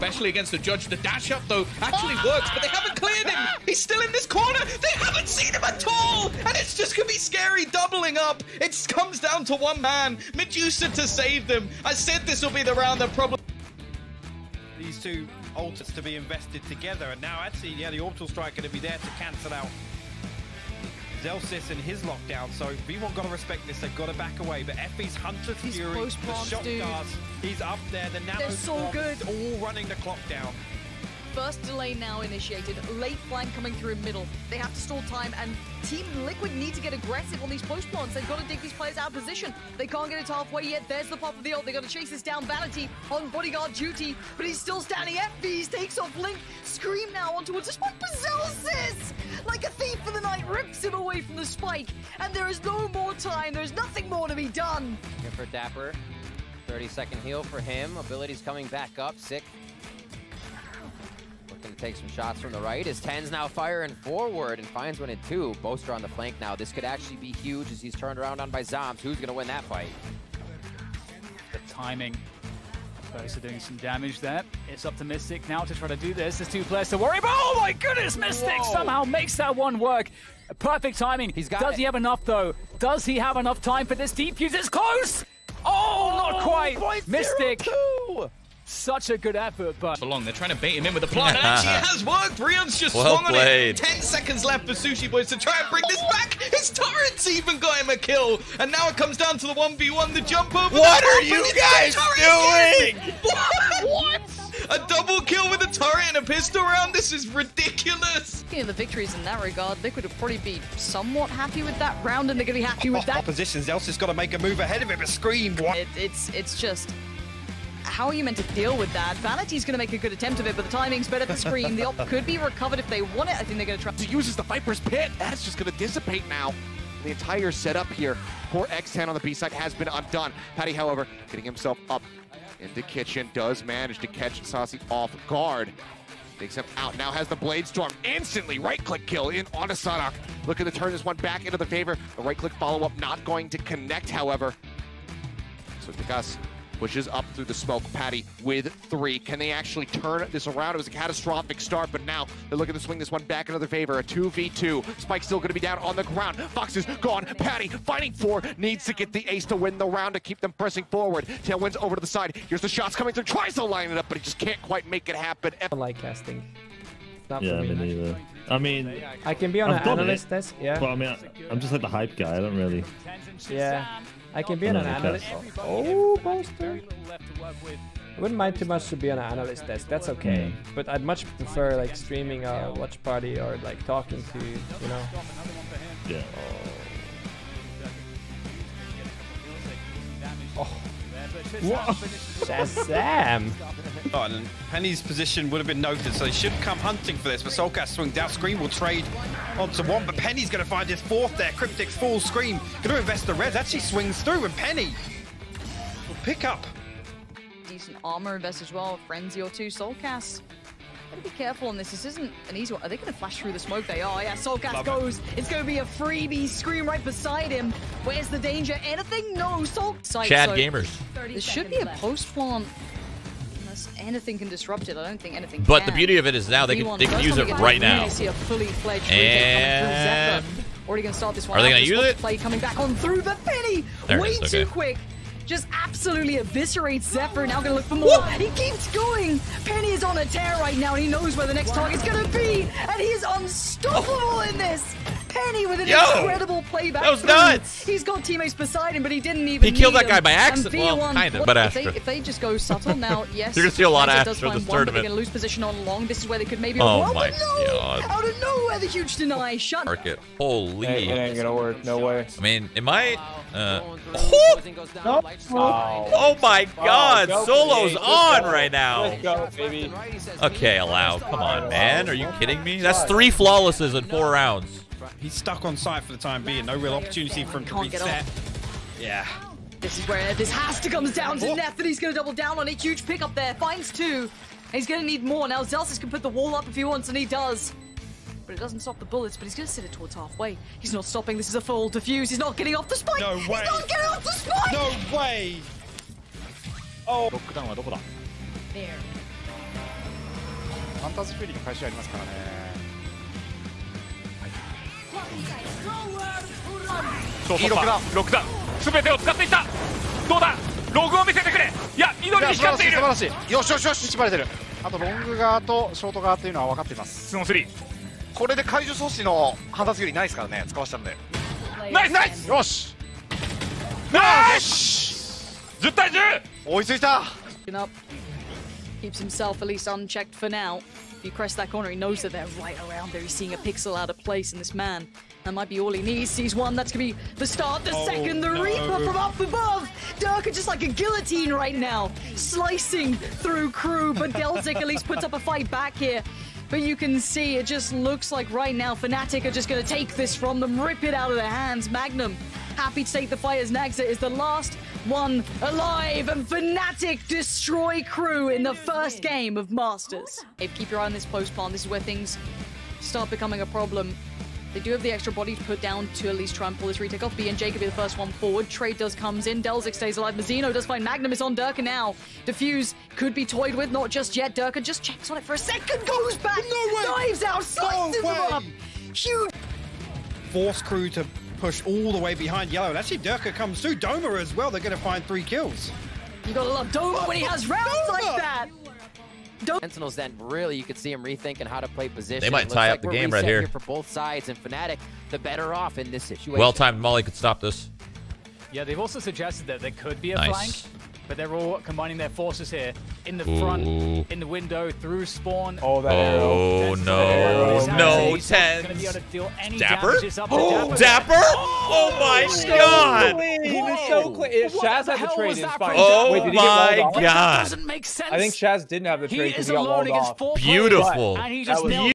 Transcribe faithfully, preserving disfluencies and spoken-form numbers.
especially against the Judge. The dash up, though, actually works, but they haven't cleared him. He's still in this corner. They haven't seen him at all, and it's just going to be scary doubling up. It comes down to one man, Medusa, to save them. I said this will be the round that probably... These two altars to be invested together, and now actually, yeah, the Orbital Strike going to be there to cancel out Zellsis and his lockdown. So V one got to respect this. They've got to back away. But Effie's Hunter's These Fury, close the bombs, shot dude. guards, he's up there. The Nano They're so Swarm, good. all running the clock down. First delay now initiated. Late flank coming through in middle. They have to stall time, and Team Liquid need to get aggressive on these post plants. They've got to dig these players out of position. They can't get it halfway yet. There's the pop of the ult. They got to chase this down. Vanity on bodyguard duty, but he's still standing. F Bs takes off Link. Scream now on towards the spike. Zellsis, like a thief for the night, rips him away from the spike, and there is no more time. There's nothing more to be done. Here for Dapper. thirty second heal for him. Abilities coming back up. Sick. Looking to take some shots from the right. His tens now firing forward and finds one in two. Boaster on the flank now. This could actually be huge as he's turned around on by Zombs. Who's going to win that fight? The timing. Boaster doing some damage there. It's up to Mystic now to try to do this. There's two players to worry about. Oh my goodness, Mystic Whoa. somehow makes that one work. Perfect timing. He's got Does it. he have enough though? Does he have enough time for this deep fuse? It's close! Oh, oh not quite. Mystic. Such a good effort, but... For long, they're trying to bait him in with the plant. Actually, it has worked. Rion's just Well swung played. on it. Ten seconds left for Sushi Boys to try and bring this back. His turret's even got him a kill. And now it comes down to the one v one, the jump over. What the are top, you and it's guys the turret doing? again. What? What? A double kill with a turret and a pistol round? This is ridiculous. Speaking of the victories in that regard, Liquid will probably be somewhat happy with that round, and they're going to be happy with that. Opposition, Zellsis got to make a move ahead of him, but Scream. What? It, it's, it's just... How are you meant to deal with that? Vanity's going to make a good attempt of it, but the timing's better for Scream. The op could be recovered if they want it. I think they're going to try. He uses the Viper's Pit. That's just going to dissipate now. The entire setup here for X ten on the B side has been undone. Patty, however, getting himself up into Kitchen, does manage to catch Saucy off guard. Takes him out, now has the Blade Storm. Instantly right-click kill in on Sadok. Looking to turn this one back into the favor. The right-click follow-up not going to connect, however. So Degas pushes up through the smoke. Patty with three. Can they actually turn this around? It was a catastrophic start, but now they're looking to swing this one back into their favor. A two v two. Spike's still going to be down on the ground. Fox is gone. Patty fighting for, needs to get the ace to win the round to keep them pressing forward. Tailwind's over to the side. Here's the shots coming through. Tries to line it up, but he just can't quite make it happen. I like casting. It's not Yeah, for me me. neither. I mean, I can be on I've an done analyst it, desk, yeah. but I mean, I, I'm just like the hype guy. I don't really. Yeah, I can be on I an don't analyst. really Oh, Boaster. I wouldn't mind too much to be on an analyst desk. That's okay. Mm. But I'd much prefer like streaming a watch party or like talking to, you know. Yeah. Oh. Whoa. Shazam! Oh, and Penny's position would have been noted, so they should come hunting for this, but Soulcast swings out. Scream will trade onto one, but Penny's going to find his fourth there. Cryptic's full Scream. Going to invest the res. Actually swings through, and Penny will pick up. Decent armor invest as well. Frenzy or two. Soulcast. Gotta be careful on this. This isn't an easy one. Are they going to flash through the smoke? They are. Yeah, Soulcast Love goes. It. It's going to be a freebie. Scream right beside him. Where's the danger? Anything? No. Soul. Chad so Gamers. There should be a post plant. Unless anything can disrupt it. I don't think anything But can. the beauty of it is now they can, they can use it right now. See a fully fledged And Zephyr. Already going to start this one. are they going to use it? Play coming back on through the Penny. There it Way is, too okay. quick. Just absolutely eviscerates Zephyr. Now gonna look for more. He keeps going. Penny is on a tear right now, and he knows where the next target's gonna be. And he is unstoppable in this. Penny with an Yo! incredible playback. That was through. nuts! He's got teammates beside him, but he didn't even. He killed need that guy him. by And accident. Well, V one, kinda, what- but if they, Astra. if they just go subtle now, yes. You're gonna see a lot of Astra does Astra find this one, but tournament. they're gonna lose position on long. This is where they could maybe. Oh well, my but no! God. Out of nowhere, the huge deny. Shut. Market. Holy. It ain't gonna work. No way. I mean, it might. Uh, Oh! Oh, oh my God! go, Solo's baby. on Let's go. right now. Let's go, baby. Okay, allow. Come on, man. Are you kidding me? That's three flawlesses in four rounds. He's stuck on site for the time being. No real opportunity for him to Can't get reset. Yeah. This is where this has to come down to Neth, and he's going to double down on a huge pickup there. Finds two. And he's going to need more. Now, Zellsis can put the wall up if he wants, and he does. But it doesn't stop the bullets, but he's going to sit it towards halfway. He's not stopping. This is a full defuse. He's not getting off the spike. No way. He's not getting off the spike. No way. Oh. There. ンターズフィーリング回収ありますからね。 いいロックダウン、ロックダウン、すべてを使っていった。どうだ、ログを見せてくれ。いや、緑に光っている。 素晴らしい、素晴らしい。よしよしよし、縛れてる。あとロング側とショート側というのは分かっています。 スノースリー。 これで怪獣阻止のハンターズフィーリングないですからね、使わせたんで。 ナイスナイス。 よし。 ナイス。じゅう対じゅう。 追いついた。 Up. Keeps himself at least unchecked for now. If you crest that corner, he knows that they're right around there. He's seeing a pixel out of place in this man. That might be all he needs. Sees one, that's gonna be the start. The oh, second, the no. Reaper from up above. Durka just like a guillotine right now, slicing through crew. But Delzik at least puts up a fight back here. But you can see it just looks like right now Fnatic are just gonna take this from them, rip it out of their hands. Magnum happy to take the fight as Nagza is the last one alive, and Fnatic destroy crew in the first game of Masters. Hey, keep your eye on this post pond. This is where things start becoming a problem. They do have the extra body to put down to at least try and pull this retake off. B and J could be the first one forward. Trade does comes in. Delzik stays alive. Mazzino does find Magnum. Is on Durka now. Diffuse could be toyed with. Not just yet. Durka just checks on it for a second. Goes back. No way. Dives out. Slices no them up. Huge. Force crew to push all the way behind Yellow. And actually, Durka comes through. Doma as well. They're going to find three kills. You gotta love Doma when he has rounds Doma. like that. Sentinels, then really you could see him rethinking how to play position. They might tie like up the we're game right here. here for both sides, and Fnatic the better off in this situation. Well-timed Molly could stop this. Yeah, they've also suggested that there could be a nice. flank, but they're all combining their forces here in the Ooh. front, in the window, through spawn. Oh, that oh arrow. no, no, Tens. Dapper? Oh, Dapper? Oh my god! He was so clean. Shaz had the trade in fine. Oh Wait, did he my get walled god! Doesn't make sense. I think Shaz didn't have the trade because he got walled off. Beautiful. And he just